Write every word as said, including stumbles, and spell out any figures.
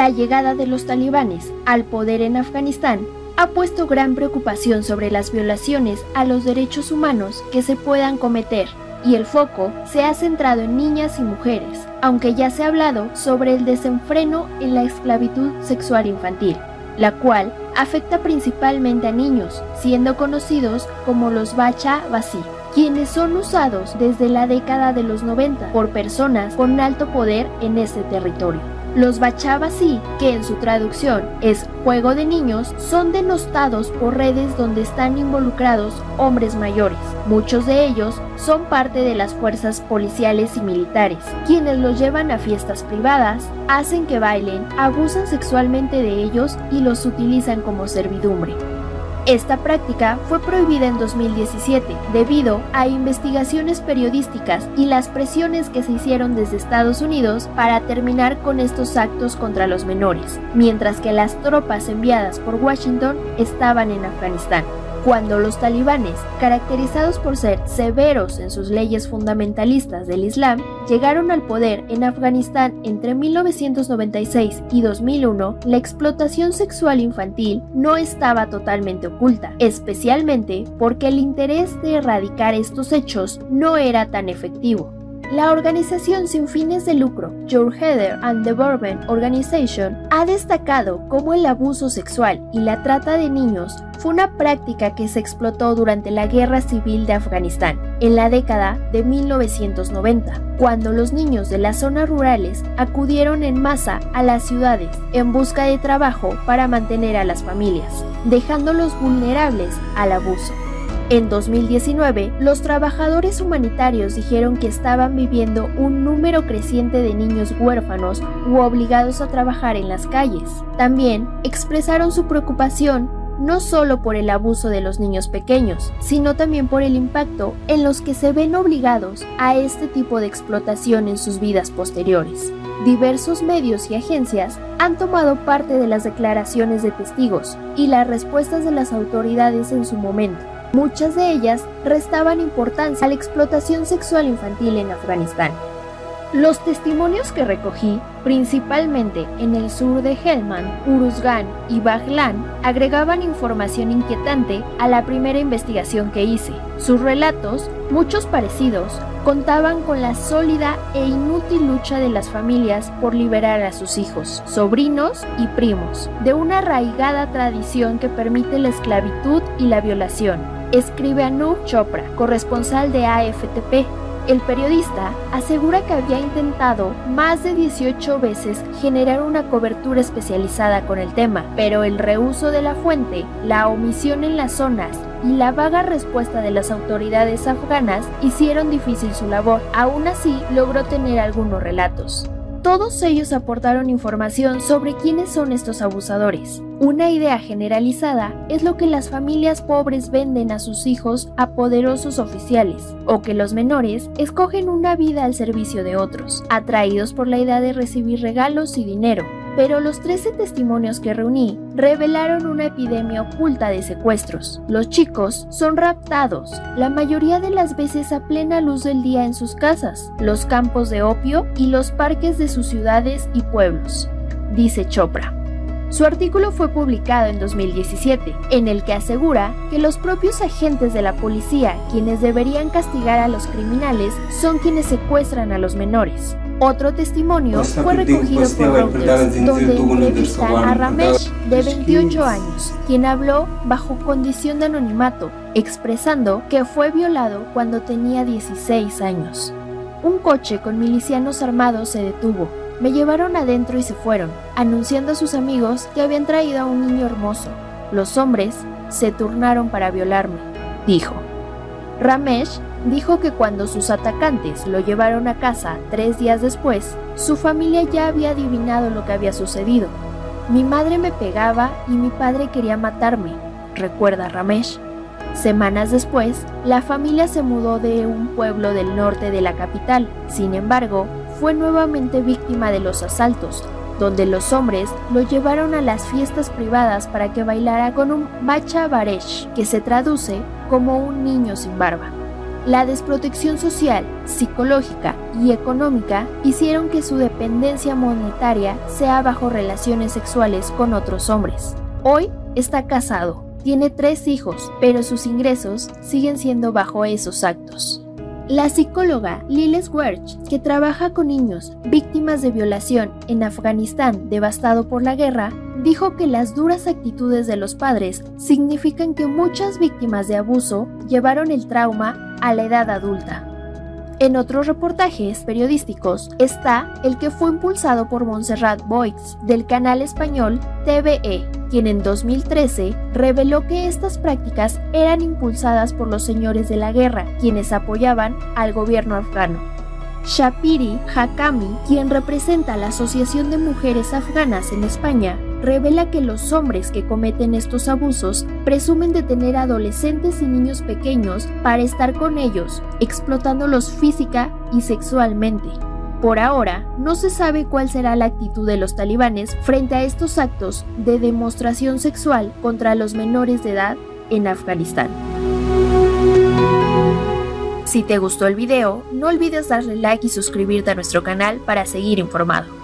La llegada de los talibanes al poder en Afganistán ha puesto gran preocupación sobre las violaciones a los derechos humanos que se puedan cometer, y el foco se ha centrado en niñas y mujeres, aunque ya se ha hablado sobre el desenfreno en la esclavitud sexual infantil, la cual afecta principalmente a niños, siendo conocidos como los bacha basí, quienes son usados desde la década de los noventa por personas con alto poder en ese territorio. Los bacha basí, que en su traducción es juego de niños, son denostados por redes donde están involucrados hombres mayores. Muchos de ellos son parte de las fuerzas policiales y militares, quienes los llevan a fiestas privadas, hacen que bailen, abusan sexualmente de ellos y los utilizan como servidumbre. Esta práctica fue prohibida en dos mil diecisiete debido a investigaciones periodísticas y las presiones que se hicieron desde Estados Unidos para terminar con estos actos contra los menores, mientras que las tropas enviadas por Washington estaban en Afganistán. Cuando los talibanes, caracterizados por ser severos en sus leyes fundamentalistas del Islam, llegaron al poder en Afganistán entre mil novecientos noventa y seis y dos mil uno, la explotación sexual infantil no estaba totalmente oculta, especialmente porque el interés de erradicar estos hechos no era tan efectivo. La organización sin fines de lucro Your Heather and the Bourbon Organization ha destacado cómo el abuso sexual y la trata de niños fue una práctica que se explotó durante la Guerra Civil de Afganistán, en la década de mil novecientos noventa, cuando los niños de las zonas rurales acudieron en masa a las ciudades en busca de trabajo para mantener a las familias, dejándolos vulnerables al abuso. En dos mil diecinueve, los trabajadores humanitarios dijeron que estaban viviendo un número creciente de niños huérfanos u obligados a trabajar en las calles. También expresaron su preocupación no solo por el abuso de los niños pequeños, sino también por el impacto en los que se ven obligados a este tipo de explotación en sus vidas posteriores. Diversos medios y agencias han tomado parte de las declaraciones de testigos y las respuestas de las autoridades en su momento. Muchas de ellas restaban importancia a la explotación sexual infantil en Afganistán. Los testimonios que recogí, principalmente en el sur de Helmand, Uruzgan y Baghlan, agregaban información inquietante a la primera investigación que hice. Sus relatos, muchos parecidos, contaban con la sólida e inútil lucha de las familias por liberar a sus hijos, sobrinos y primos, de una arraigada tradición que permite la esclavitud y la violación, escribe Anup Chopra, corresponsal de A F T P. El periodista asegura que había intentado más de dieciocho veces generar una cobertura especializada con el tema, pero el reuso de la fuente, la omisión en las zonas y la vaga respuesta de las autoridades afganas hicieron difícil su labor. Aún así, logró tener algunos relatos. Todos ellos aportaron información sobre quiénes son estos abusadores. Una idea generalizada es lo que las familias pobres venden a sus hijos a poderosos oficiales, o que los menores escogen una vida al servicio de otros, atraídos por la idea de recibir regalos y dinero. Pero los trece testimonios que reuní revelaron una epidemia oculta de secuestros. Los chicos son raptados, la mayoría de las veces a plena luz del día en sus casas, los campos de opio y los parques de sus ciudades y pueblos, dice Chopra. Su artículo fue publicado en dos mil diecisiete, en el que asegura que los propios agentes de la policía, quienes deberían castigar a los criminales, son quienes secuestran a los menores. Otro testimonio fue recogido por Reuters, donde entrevistan a Ramesh, de veintiocho años, quien habló bajo condición de anonimato, expresando que fue violado cuando tenía dieciséis años. Un coche con milicianos armados se detuvo. Me llevaron adentro y se fueron, anunciando a sus amigos que habían traído a un niño hermoso. Los hombres se turnaron para violarme, dijo. Ramesh dijo que cuando sus atacantes lo llevaron a casa tres días después, su familia ya había adivinado lo que había sucedido. Mi madre me pegaba y mi padre quería matarme, recuerda Ramesh. Semanas después, la familia se mudó de un pueblo del norte de la capital. Sin embargo, fue nuevamente víctima de los asaltos, donde los hombres lo llevaron a las fiestas privadas para que bailara con un bacha baresh, que se traduce como un niño sin barba. La desprotección social, psicológica y económica hicieron que su dependencia monetaria sea bajo relaciones sexuales con otros hombres. Hoy está casado, tiene tres hijos, pero sus ingresos siguen siendo bajo esos actos. La psicóloga Liles Werch, que trabaja con niños víctimas de violación en Afganistán devastado por la guerra, dijo que las duras actitudes de los padres significan que muchas víctimas de abuso llevaron el trauma a la edad adulta. En otros reportajes periodísticos está el que fue impulsado por Montserrat Boix del canal español T V E, quien en dos mil trece reveló que estas prácticas eran impulsadas por los señores de la guerra, quienes apoyaban al gobierno afgano. Shapiri Hakami, quien representa a la Asociación de Mujeres Afganas en España, revela que los hombres que cometen estos abusos presumen de tener adolescentes y niños pequeños para estar con ellos, explotándolos física y sexualmente. Por ahora, no se sabe cuál será la actitud de los talibanes frente a estos actos de demostración sexual contra los menores de edad en Afganistán. Si te gustó el video, no olvides darle like y suscribirte a nuestro canal para seguir informado.